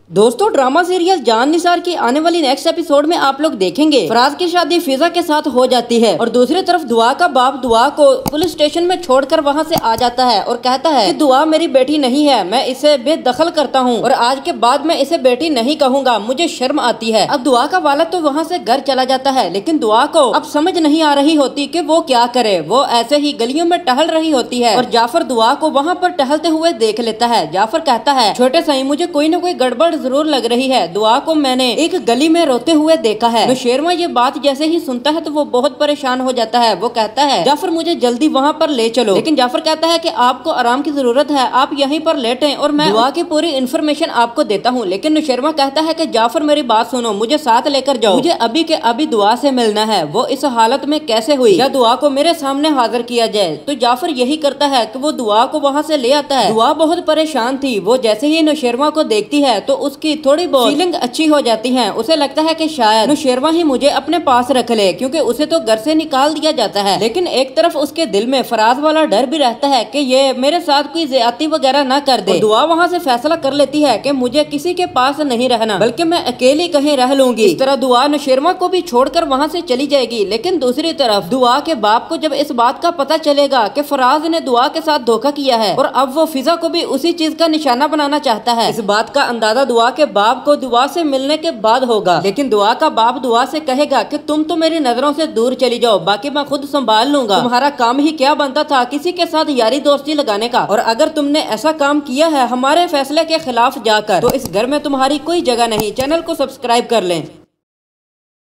दोस्तों drama serial जान निसार की आने वाली नेक्स्ट एपिसोड में आप लोग देखेंगे फराज की शादी फिजा के साथ हो जाती है और दूसरी तरफ दुआ का बाप दुआ को पुलिस स्टेशन में छोड़कर वहां से आ जाता है और कहता है कि दुआ मेरी बेटी नहीं है, मैं इसे बेदखल करता हूं और आज के बाद मैं इसे बेटी नहीं कहूंगा, मुझे शर्म आती है। अब दुआ का वालिद तो वहां से घर चला जाता है, लेकिन दुआ को अब समझ नहीं आ रही होती कि वो क्या करे। वो ऐसे ही गलियों में टहल रही होती है और जाफर दुआ को वहाँ पर टहलते हुए देख लेता है। जाफर कहता है छोटे साईं मुझे कोई न कोई गड़बड़ जरूर लग रही है, दुआ को मैंने एक गली में रोते हुए देखा है। नौशेरमा ये बात जैसे ही सुनता है तो वो बहुत परेशान हो जाता है। वो कहता है जाफर मुझे जल्दी वहाँ पर ले चलो, लेकिन जाफर कहता है कि आपको आराम की जरूरत है, आप यहीं पर लेटें और मैं दुआ की पूरी इन्फॉर्मेशन आपको देता हूँ। लेकिन नौशेरमा कहता है कि जाफर मेरी बात सुनो, मुझे साथ लेकर जाओ, मुझे अभी के अभी दुआ से मिलना है। वो इस हालत में कैसे हुई, या दुआ को मेरे सामने हाजिर किया जाए। तो जाफर यही करता है कि वो दुआ को वहाँ से ले आता है। दुआ बहुत परेशान थी, वो जैसे ही नौशेरमा को देखती है तो उसकी थोड़ी बहुत फीलिंग अच्छी हो जाती है। उसे लगता है कि शायद नौशेरमा ही मुझे अपने पास रख ले, क्योंकि उसे तो घर से निकाल दिया जाता है। लेकिन एक तरफ उसके दिल में फराज वाला डर भी रहता है कि ये मेरे साथ कोई ज्यादती वगैरह ना कर दे। दुआ वहाँ से फैसला कर लेती है कि मुझे किसी के पास नहीं रहना, बल्कि मैं अकेली कहीं रह लूंगी। इस तरह दुआ नौशेरमा को भी छोड़कर वहाँ से चली जाएगी। लेकिन दूसरी तरफ दुआ के बाप को जब इस बात का पता चलेगा कि फराज ने दुआ के साथ धोखा किया है और अब वो फिजा को भी उसी चीज का निशाना बनाना चाहता है, इस बात का अंदाजा दुआ के बाप को दुआ से मिलने के बाद होगा। लेकिन दुआ का बाप दुआ से कहेगा कि तुम तो मेरी नजरों से दूर चली जाओ, बाकी मैं खुद संभाल लूंगा, तुम्हारा काम ही क्या बनता था किसी के साथ यारी दोस्ती लगाने का, और अगर तुमने ऐसा काम किया है हमारे फैसले के खिलाफ जाकर तो इस घर में तुम्हारी कोई जगह नहीं। चैनल को सब्सक्राइब कर लें।